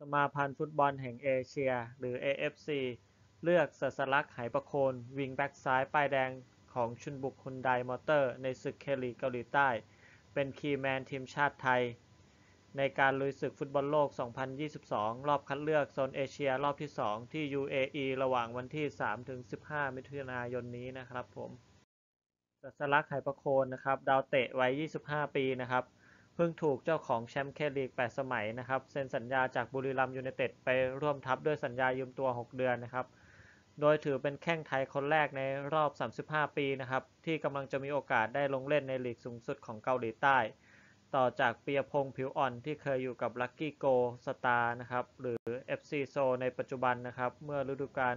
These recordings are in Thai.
สมาพันธ์ฟุตบอลแห่งเอเชียหรือ AFC เลือกศาสลักไหประโคนวิงแบ็กซ้ายป้ายแดงของชุนบุกฮุนไดมอเตอร์ในศึกเคลีกเกาหลีใต้เป็นคีย์แมนทีมชาติไทยในการลุยศึกฟุตบอลโลก 2022 รอบคัดเลือกโซนเอเชียรอบที่ 2 ที่ UAE ระหว่างวันที่ 3-15 มิถุนายนนี้นะครับผมศาสลักไหประโคนนะครับดาวเตะวัย 25 ปีนะครับเพิ่งถูกเจ้าของแชมป์เคลีก 8 สมัยนะครับเซ็นสัญญาจากบุรีรัมย์ยูไนเต็ดไปร่วมทัพด้วยสัญญายืมตัว 6 เดือนนะครับโดยถือเป็นแข้งไทยคนแรกในรอบ 35 ปีนะครับที่กำลังจะมีโอกาสได้ลงเล่นในลีกสูงสุดของเกาหลีใต้ต่อจากปียพงษ์ผิวอ่อนที่เคยอยู่กับลัคกี้โกสตาร์นะครับหรือ FC โซในปัจจุบันนะครับเมื่อฤดูกาล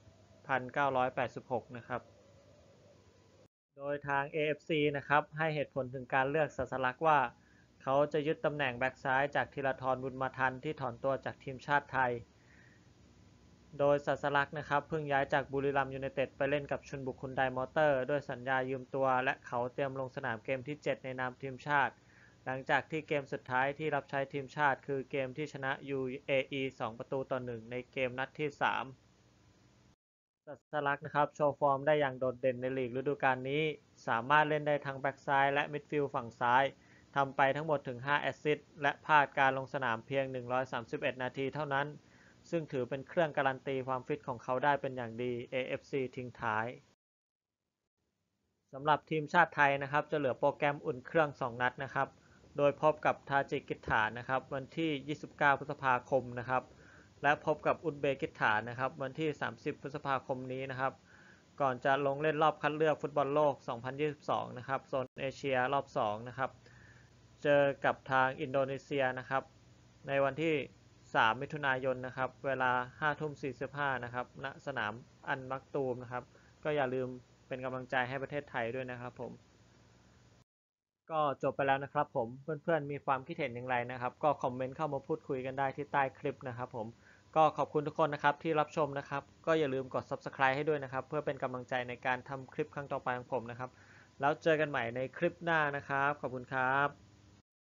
1986 นะครับโดยทาง AFC นะครับให้เหตุผลถึงการเลือกศาสลักว่าเขาจะยึดตำแหน่งแบ็กซ้ายจากธีรทรบุญมาทันที่ถอนตัวจากทีมชาติไทยโดยศาสลักนะครับเพิ่งย้ายจากบุรีรัมย์ยูไนเต็ดไปเล่นกับชลบุรีฮุนไดมอเตอร์ด้วยสัญญายืมตัวและเขาเตรียมลงสนามเกมที่ 7 ในนามทีมชาติหลังจากที่เกมสุดท้ายที่รับใช้ทีมชาติคือเกมที่ชนะ UAE 2-1ในเกมนัดที่ 3ศาสลักนะครับโชว์ฟอร์มได้อย่างโดดเด่นในลีกฤดูกาลนี้สามารถเล่นได้ทั้งแบ็กซ้ายและมิดฟิลด์ฝั่งซ้ายทำไปทั้งหมดถึง 5 แอสซิสต์และพลาดการลงสนามเพียง 131 นาทีเท่านั้นซึ่งถือเป็นเครื่องการันตีความฟิตของเขาได้เป็นอย่างดี AFC ทิ้งท้ายสำหรับทีมชาติไทยนะครับจะเหลือโปรแกรมอุ่นเครื่อง 2 นัดนะครับโดยพบกับทาจิกิสถานนะครับวันที่ 29 พฤษภาคมนะครับและพบกับอุซเบกิสถานนะครับวันที่ 30 พฤษภาคมนี้นะครับก่อนจะลงเล่นรอบคัดเลือกฟุตบอลโลก 2022 นะครับโซนเอเชียรอบ 2 นะครับเจอกับทางอินโดนีเซียนะครับในวันที่ 3 มิถุนายนนะครับเวลา 5:45 นะครับณสนามอันมักตูมนะครับก็อย่าลืมเป็นกำลังใจให้ประเทศไทยด้วยนะครับผมก็จบไปแล้วนะครับผมเพื่อนๆมีความคิดเห็นอย่างไรนะครับก็คอมเมนต์เข้ามาพูดคุยกันได้ที่ใต้คลิปนะครับผมก็ขอบคุณทุกคนนะครับที่รับชมนะครับก็อย่าลืมกด Subscribe ให้ด้วยนะครับเพื่อเป็นกำลังใจในการทำคลิปครั้งต่อไปของผมนะครับแล้วเจอกันใหม่ในคลิปหน้านะครับขอบคุณครับ